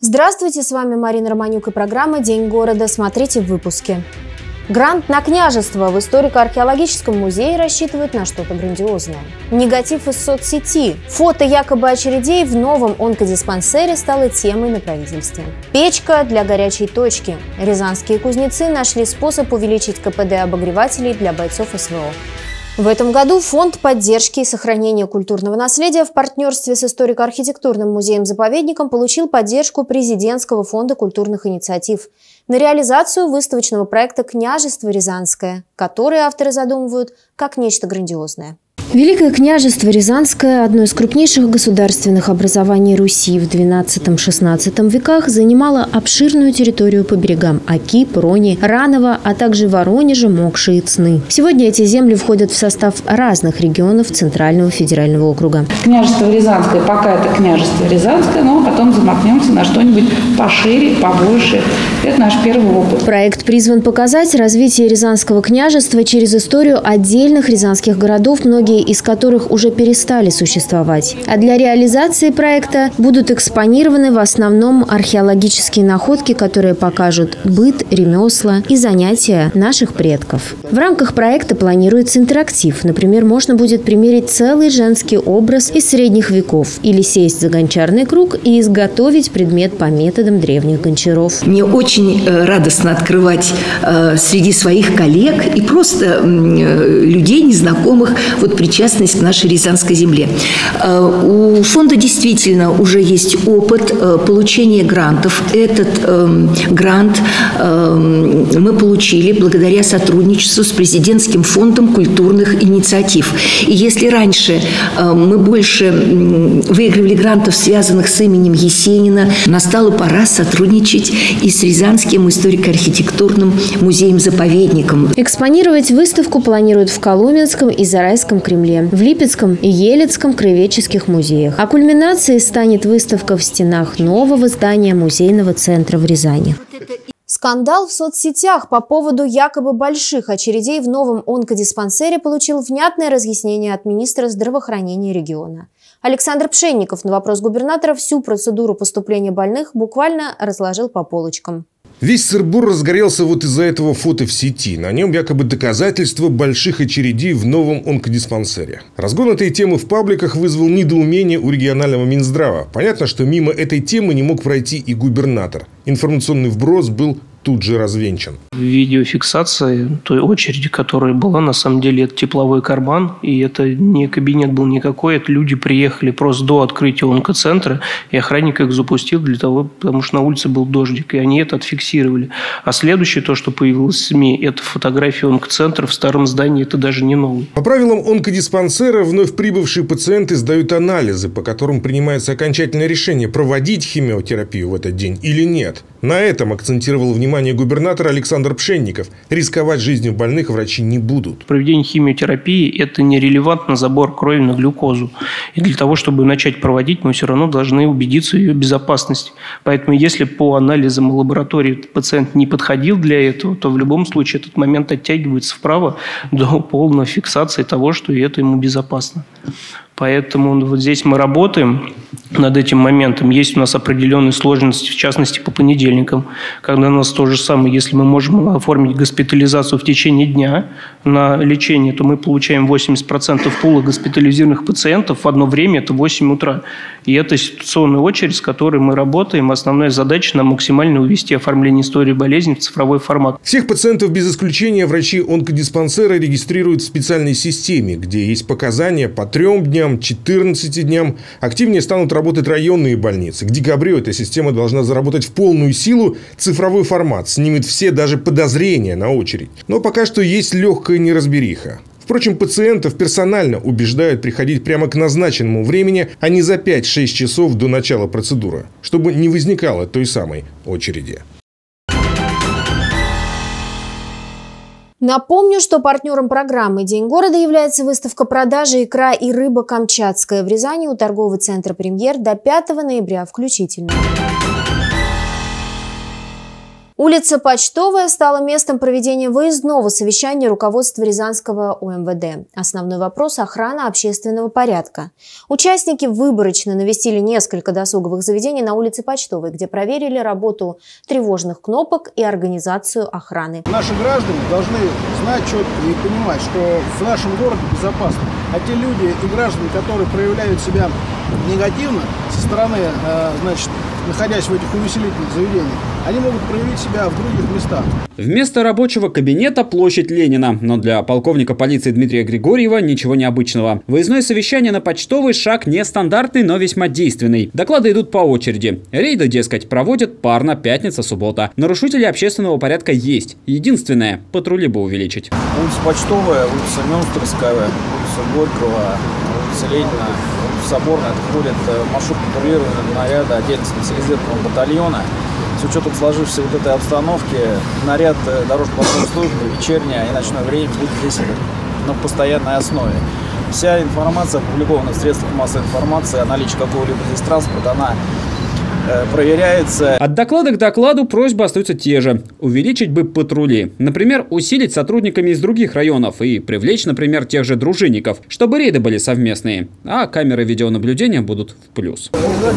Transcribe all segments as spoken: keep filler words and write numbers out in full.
Здравствуйте, с вами Марина Романюк и программа «День города». Смотрите в выпуске. Грант на княжество в историко-археологическом музее рассчитывают на что-то грандиозное. Негатив из соцсети. Фото якобы очередей в новом онкодиспансере стало темой на правительстве. Печка для горячей точки. Рязанские кузнецы нашли способ увеличить ка пэ дэ обогревателей для бойцов эс вэ о. В этом году Фонд поддержки и сохранения культурного наследия в партнерстве с историко-архитектурным музеем-заповедником получил поддержку Президентского фонда культурных инициатив на реализацию выставочного проекта «Княжество Рязанское», который авторы задумывают как нечто грандиозное. Великое княжество Рязанское, одно из крупнейших государственных образований Руси в двенадцатом-шестнадцатом веках, занимало обширную территорию по берегам Оки, Прони, Ранова, а также Воронежа, Мокши и Цны. Сегодня эти земли входят в состав разных регионов Центрального федерального округа. Княжество Рязанское, пока это княжество Рязанское, но потом замахнемся на что-нибудь пошире, побольше. Это наш первый опыт. Проект призван показать развитие Рязанского княжества через историю отдельных рязанских городов, многие из которых уже перестали существовать. А для реализации проекта будут экспонированы в основном археологические находки, которые покажут быт, ремесла и занятия наших предков. В рамках проекта планируется интерактив. Например, можно будет примерить целый женский образ из средних веков или сесть за гончарный круг и изготовить предмет по методам древних гончаров. Мне очень радостно открывать э, среди своих коллег и просто э, людей незнакомых вот причастность к нашей Рязанской земле. У фонда действительно уже есть опыт получения грантов. Этот э, грант э, мы получили благодаря сотрудничеству с Президентским фондом культурных инициатив. И если раньше э, мы больше выигрывали грантов, связанных с именем Есенина, настала пора сотрудничать и с Рязанским историко-архитектурным музеем-заповедником. Экспонировать выставку планируют в Коломенском и Зарайском Кремле, в Липецком и Елецком краеведческих музеях. А кульминацией станет выставка в стенах нового здания музейного центра в Рязани. Скандал в соцсетях по поводу якобы больших очередей в новом онкодиспансере получил внятное разъяснение от министра здравоохранения региона. Александр Пшенников на вопрос губернатора всю процедуру поступления больных буквально разложил по полочкам. Весь сыр-бор разгорелся вот из-за этого фото в сети. На нем якобы доказательства больших очередей в новом онкодиспансере. Разгон этой темы в пабликах вызвал недоумение у регионального Минздрава. Понятно, что мимо этой темы не мог пройти и губернатор. Информационный вброс был тут же развенчан. Видеофиксация той очереди, которая была, на самом деле это тепловой карман, и это не кабинет был никакой, это люди приехали просто до открытия онкоцентра, и охранник их запустил для того, потому что на улице был дождик, и они это отфиксировали. А следующее, то, что появилось в СМИ, это фотография онкоцентра в старом здании, это даже не новый. По правилам онкодиспансера вновь прибывшие пациенты сдают анализы, по которым принимается окончательное решение, проводить химиотерапию в этот день или нет. На этом акцентировал внимание губернатор Александр Пшенников. Рисковать жизнью больных врачи не будут. Проведение химиотерапии – это нерелевантно забор крови на глюкозу. И для того, чтобы начать проводить, мы все равно должны убедиться в ее безопасности. Поэтому, если по анализам лаборатории пациент не подходил для этого, то в любом случае этот момент оттягивается вправо до полной фиксации того, что это ему безопасно. Поэтому вот здесь мы работаем над этим моментом. Есть у нас определенные сложности, в частности, по понедельникам, когда у нас то же самое. Если мы можем оформить госпитализацию в течение дня на лечение, то мы получаем восемьдесят процентов пула госпитализированных пациентов в одно время, это восемь утра. И это ситуационная очередь, с которой мы работаем. Основная задача нам максимально увести оформление истории болезни в цифровой формат. Всех пациентов без исключения врачи онкодиспансера регистрируют в специальной системе, где есть показания по трем дням, четырнадцати дням. Активнее станут работать районные больницы. К декабрю эта система должна заработать в полную силу. Цифровой формат снимет все даже подозрения на очередь. Но пока что есть легкая неразбериха. Впрочем, пациентов персонально убеждают приходить прямо к назначенному времени, а не за пять-шесть часов до начала процедуры, чтобы не возникало той самой очереди. Напомню, что партнером программы «День города» является выставка продажи икра и рыба камчатская в Рязани у торгового центра «Премьер» до пятого ноября включительно. Улица Почтовая стала местом проведения выездного совещания руководства Рязанского о эм вэ дэ. Основной вопрос – охрана общественного порядка. Участники выборочно навестили несколько досуговых заведений на улице Почтовой, где проверили работу тревожных кнопок и организацию охраны. Наши граждане должны знать четко и понимать, что в нашем городе безопасно. А те люди и граждане, которые проявляют себя негативно со стороны, значит, находясь в этих увеселительных заведениях, они могут проявить себя в других местах. Вместо рабочего кабинета площадь Ленина. Но для полковника полиции Дмитрия Григорьева ничего необычного. Выездное совещание на Почтовой – шаг нестандартный, но весьма действенный. Доклады идут по очереди. Рейды, дескать, проводят парно пятница-суббота. Нарушители общественного порядка есть. Единственное – патрули бы увеличить. Улица Почтовая, улица Мюнстерская, улица Горького, улица Ленина, улица Соборная. Это входит маршрут патрулирования наряда отдельно специализированного батальона. С учетом сложившейся вот этой обстановки, наряд дорожно-патрульной службы, вечернее и ночное время будет здесь на постоянной основе. Вся информация, опубликована в средствах массовой информации о наличии какого-либо здесь транспорта, она проверяется. От доклада к докладу просьбы остаются те же. Увеличить бы патрули. Например, усилить сотрудниками из других районов и привлечь, например, тех же дружинников, чтобы рейды были совместные, а камеры видеонаблюдения будут в плюс.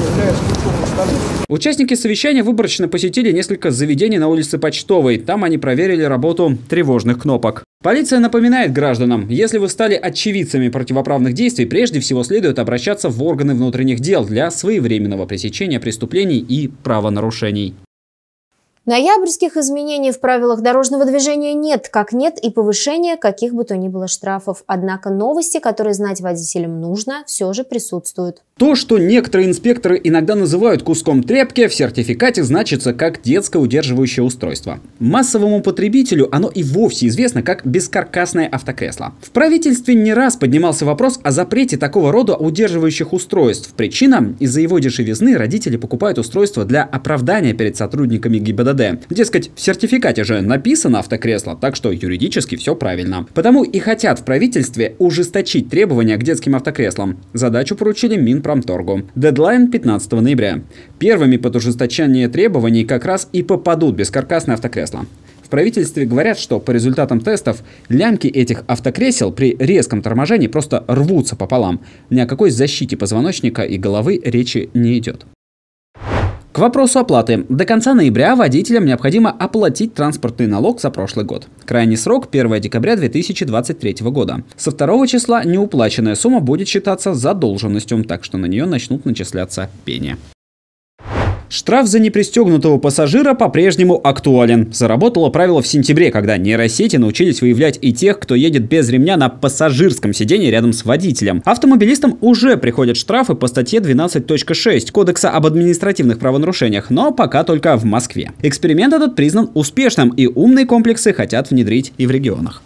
Участники совещания выборочно посетили несколько заведений на улице Почтовой. Там они проверили работу тревожных кнопок. Полиция напоминает гражданам, если вы стали очевидцами противоправных действий, прежде всего следует обращаться в органы внутренних дел для своевременного пресечения преступлений и правонарушений. Ноябрьских изменений в правилах дорожного движения нет, как нет и повышения каких бы то ни было штрафов. Однако новости, которые знать водителям нужно, все же присутствуют. То, что некоторые инспекторы иногда называют куском тряпки, в сертификате значится как детское удерживающее устройство. Массовому потребителю оно и вовсе известно как бескаркасное автокресло. В правительстве не раз поднимался вопрос о запрете такого рода удерживающих устройств. Причина – из-за его дешевизны родители покупают устройства для оправдания перед сотрудниками ГИБДД. Дескать, в сертификате же написано автокресло, так что юридически все правильно. Потому и хотят в правительстве ужесточить требования к детским автокреслам. Задачу поручили Минпромторгу. Дедлайн пятнадцатого ноября. Первыми под ужесточение требований как раз и попадут бескаркасные автокресла. В правительстве говорят, что по результатам тестов лямки этих автокресел при резком торможении просто рвутся пополам. Ни о какой защите позвоночника и головы речи не идет. К вопросу оплаты. До конца ноября водителям необходимо оплатить транспортный налог за прошлый год. Крайний срок – первое декабря две тысячи двадцать третьего года. Со второго числа неуплаченная сумма будет считаться задолженностью, так что на нее начнут начисляться пени. Штраф за непристегнутого пассажира по-прежнему актуален. Заработало правило в сентябре, когда нейросети научились выявлять и тех, кто едет без ремня на пассажирском сидении рядом с водителем. Автомобилистам уже приходят штрафы по статье двенадцать точка шесть Кодекса об административных правонарушениях, но пока только в Москве. Эксперимент этот признан успешным, и умные комплексы хотят внедрить и в регионах.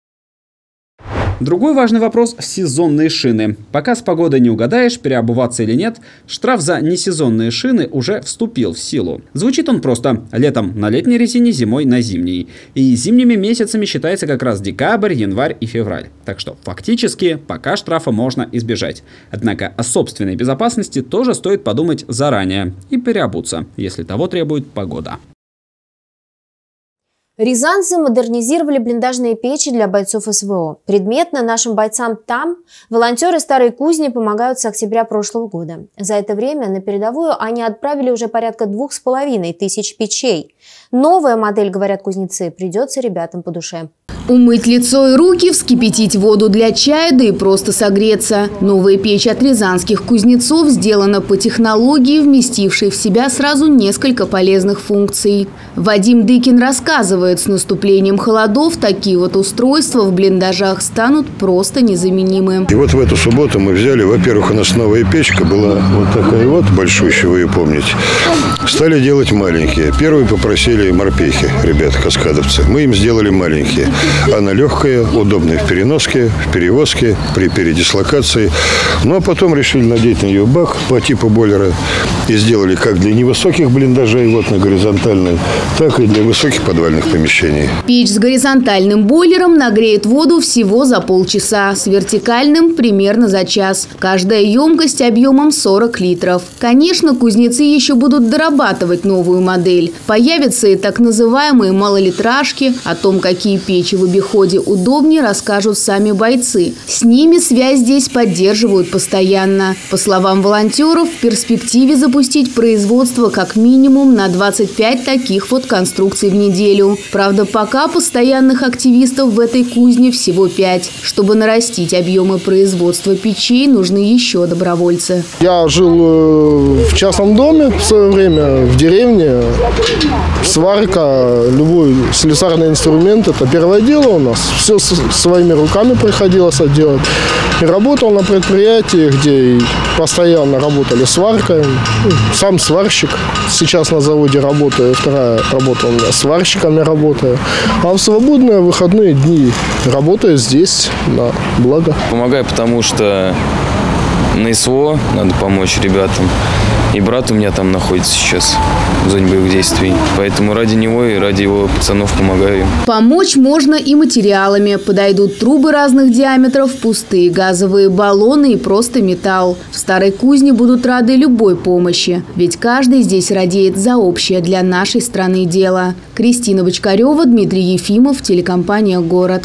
Другой важный вопрос – сезонные шины. Пока с погодой не угадаешь, переобуваться или нет, штраф за несезонные шины уже вступил в силу. Звучит он просто: летом на летней резине, зимой на зимней. И зимними месяцами считается как раз декабрь, январь и февраль. Так что фактически пока штрафа можно избежать. Однако о собственной безопасности тоже стоит подумать заранее и переобуться, если того требует погода. Рязанцы модернизировали блиндажные печи для бойцов эс вэ о. Предметно нашим бойцам там волонтеры Старой Кузни помогают с октября прошлого года. За это время на передовую они отправили уже порядка двух с половиной тысяч печей. Новая модель, говорят кузнецы, придется ребятам по душе. Умыть лицо и руки, вскипятить воду для чая, да и просто согреться. Новая печь от рязанских кузнецов сделана по технологии, вместившей в себя сразу несколько полезных функций. Вадим Дыкин рассказывает, с наступлением холодов такие вот устройства в блиндажах станут просто незаменимы. И вот в эту субботу мы взяли, во-первых, у нас новая печка была вот такая вот, большущая, вы ее помните. Стали делать маленькие. Первые попросили морпехи, ребята, каскадовцы. Мы им сделали маленькие. Она легкая, удобная в переноске, в перевозке, при передислокации. Ну, а потом решили надеть на нее бак по типу бойлера И сделали как для невысоких блиндажей, вот на горизонтальной, так и для высоких подвальных помещений. Печь с горизонтальным бойлером нагреет воду всего за полчаса, с вертикальным примерно за час. Каждая емкость объемом сорок литров. Конечно, кузнецы еще будут дорабатывать новую модель. Появятся и так называемые малолитражки. О том, какие печи в обиходе удобнее, расскажут сами бойцы. С ними связь здесь поддерживают постоянно. По словам волонтеров, в перспективе запустить производство как минимум на двадцать пять таких вот конструкций в неделю. Правда, пока постоянных активистов в этой кузне всего пять. Чтобы нарастить объемы производства печей, нужны еще добровольцы. Я жил в частном доме в свое время, в деревне. Сварка, любой слесарный инструмент – это первое дело у нас. Все своими руками приходилось делать. И работал на предприятии, где постоянно работали сваркой. Сам сварщик. Сейчас на заводе работаю, вторая работа у меня сварщиками работаю. А в свободные выходные дни работаю здесь на благо. Помогаю, потому что на СВО надо помочь ребятам. И брат у меня там находится сейчас в зоне боевых действий. Поэтому ради него и ради его пацанов помогаю им. Помочь можно и материалами. Подойдут трубы разных диаметров, пустые газовые баллоны и просто металл. В старой кузне будут рады любой помощи. Ведь каждый здесь радеет за общее для нашей страны дело. Кристина Бочкарева, Дмитрий Ефимов, телекомпания «Город».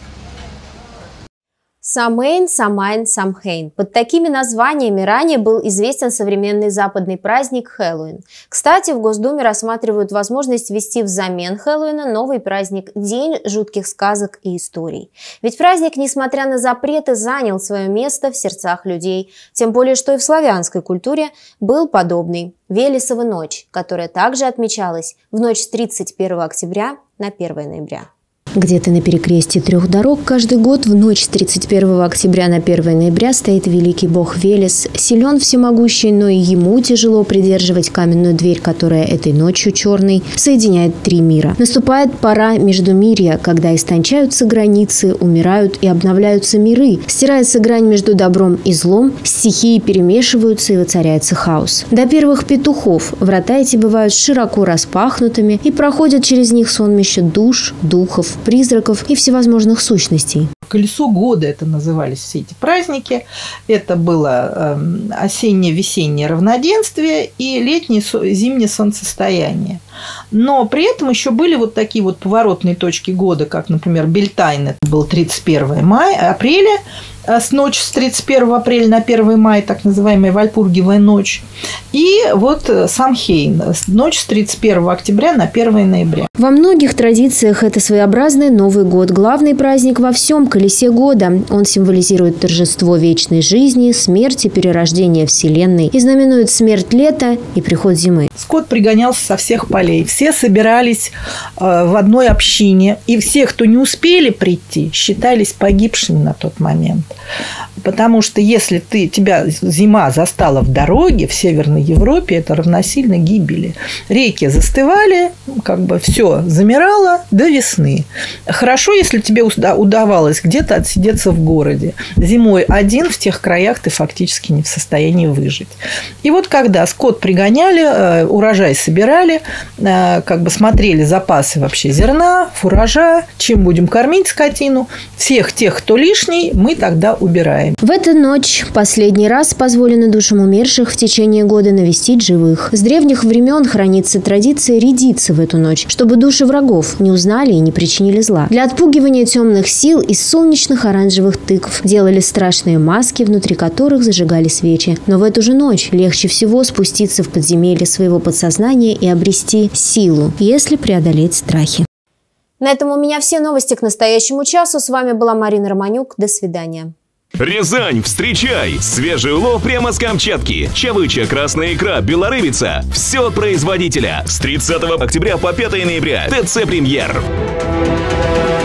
Самейн, Самайн, Самхейн. Под такими названиями ранее был известен современный западный праздник Хэллоуин. Кстати, в Госдуме рассматривают возможность ввести взамен Хэллоуина новый праздник – День жутких сказок и историй. Ведь праздник, несмотря на запреты, занял свое место в сердцах людей. Тем более, что и в славянской культуре был подобный – Велесова ночь, которая также отмечалась в ночь с тридцать первого октября на первое ноября. Где-то на перекрестии трех дорог каждый год в ночь с тридцать первого октября на первое ноября стоит великий бог Велес. Силен всемогущий, но и ему тяжело придерживать каменную дверь, которая этой ночью черной соединяет три мира. Наступает пора междумирья, когда истончаются границы, умирают и обновляются миры. Стирается грань между добром и злом, стихии перемешиваются и воцаряется хаос. До первых петухов врата эти бывают широко распахнутыми и проходят через них сонмище душ, духов, призраков и всевозможных сущностей. Колесо года это назывались все эти праздники. Это было э, осенне-весеннее равноденствие и летнее-зимнее солнцестояние. Но при этом еще были вот такие вот поворотные точки года, как, например, Бельтайн, это был тридцать первого мая, апреля, с ночи с тридцать первого апреля на первое мая, так называемая Вальпургиевая ночь. И вот Самхейн, ночь с тридцать первого октября на первое ноября. Во многих традициях это своеобразный Новый год. Главный праздник во всем колесе года. Он символизирует торжество вечной жизни, смерти, перерождения Вселенной и знаменует смерть лета и приход зимы. Скот пригонялся со всех полей. Все собирались э, в одной общине. И все, кто не успели прийти, считались погибшими на тот момент. Потому что если ты, тебя зима застала в дороге в Северной Европе, это равносильно гибели. Реки застывали, как бы все замирало до весны. Хорошо, если тебе удавалось где-то отсидеться в городе. Зимой один в тех краях ты фактически не в состоянии выжить. И вот когда скот пригоняли, урожай собирали, как бы смотрели запасы вообще зерна, фуража, чем будем кормить скотину, всех тех, кто лишний, мы тогда убираем. В эту ночь последний раз позволено душам умерших в течение года навестить живых. С древних времен хранится традиция рядиться в эту ночь, чтобы души врагов не узнали и не причинили зла. Для отпугивания темных сил из солнечных оранжевых тыкв делали страшные маски, внутри которых зажигали свечи. Но в эту же ночь легче всего спуститься в подземелье своего подсознания и обрести силу, если преодолеть страхи. На этом у меня все новости к настоящему часу. С вами была Марина Романюк. До свидания. Рязань, встречай! Свежий улов прямо с Камчатки. Чавыча, красная икра, белорыбица. Все от производителя. С тридцатого октября по пятое ноября. ТЦ «Премьер».